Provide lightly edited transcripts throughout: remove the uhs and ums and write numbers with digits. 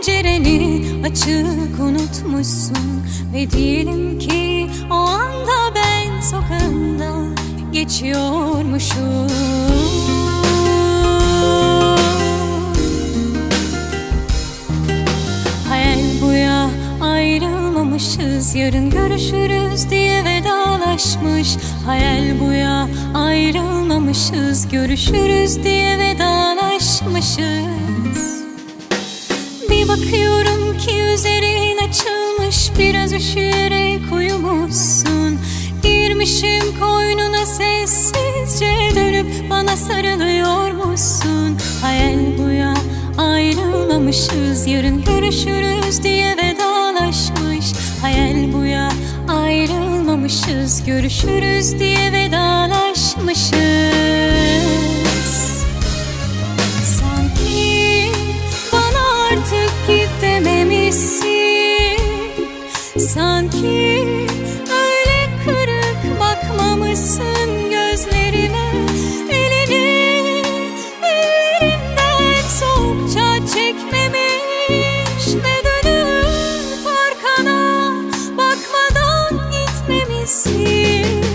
pencereni açık unutmuşsun ve diyelim ki o anda ben sokağından geçiyormuşum. Hayal bu ya, ayrılmamışız, yarın görüşürüz diye vedalaşmış. Hayal bu ya, ayrılmamışız, görüşürüz diye vedalaşmışız. Bir bakıyorum ki üzerin açılmış, biraz üşüyerek uyumuşsun. Girmişim koynuna sessizce, dönüp bana sarılıyormuşsun. Hayal bu ya, ayrılmamışız, yarın görüşürüz diye vedalaşmış. Hayal bu ya, ayrılmamışız, görüşürüz diye vedalaşmışız. Sanki bana artık git dememişsin, sanki öyle kırık bakmamışsın gözlerime. Elini ellerimden soğukça çekmemiş ve dönüp arkana bakmadan gitmemişsin.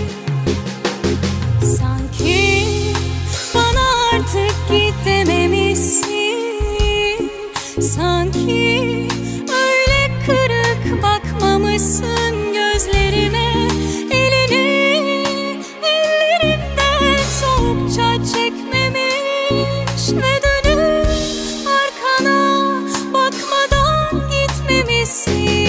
Sanki bana artık git dememişsin, sanki öyle kırık bakmamışsın gözlerime. Elini ellerimden soğukça çekmemiş ve dönüp arkana bakmadan gitmemişsin.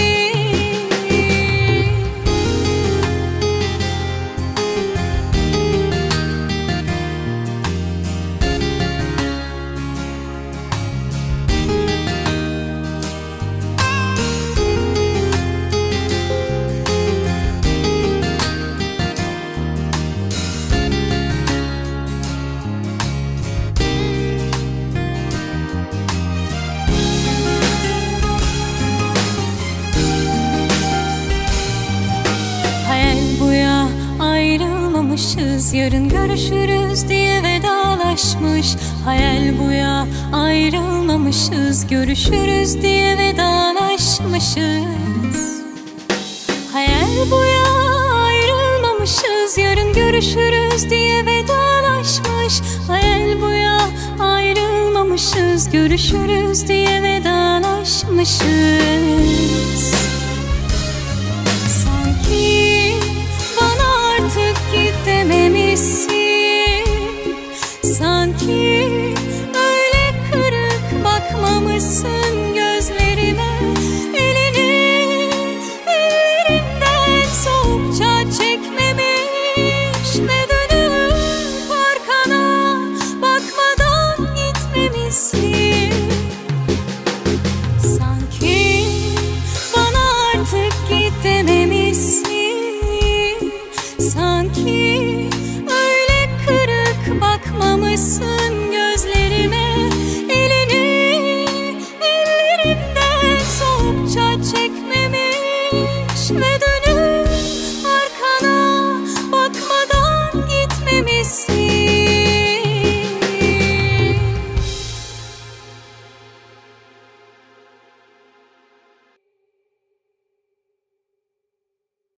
Ayrılmamışız, yarın görüşürüz diye vedalaşmış. Hayal bu ya, ayrılmamışız, görüşürüz diye vedalaşmışız. Hayal bu ya, ayrılmamışız, yarın görüşürüz diye vedalaşmış. Hayal bu ya, ayrılmamışız, görüşürüz diye vedalaşmışız. Sanki bana artık git dememişsin, sanki öyle kırık bakmamışsın gözlerime. Elini ellerimden soğukça çekmemiş ve dönüp arkana bakmadan gitmemişsin. Sanki bana artık git dememişsin, sanki öyle kırık bakmamışsın